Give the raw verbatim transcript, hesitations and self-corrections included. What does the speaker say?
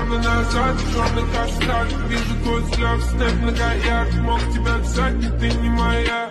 Главное назад, черный каштан. Вижу твой взгляд, снэп многоярд. Мог тебя взять, но ты не моя.